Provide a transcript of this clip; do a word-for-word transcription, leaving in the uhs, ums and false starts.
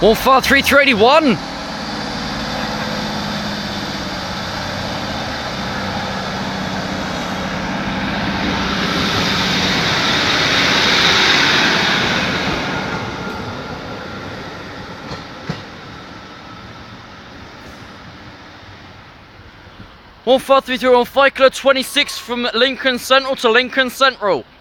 one five three three eighty-one. one five three three one, five kilo twenty-six from Lincoln Central to Lincoln Central.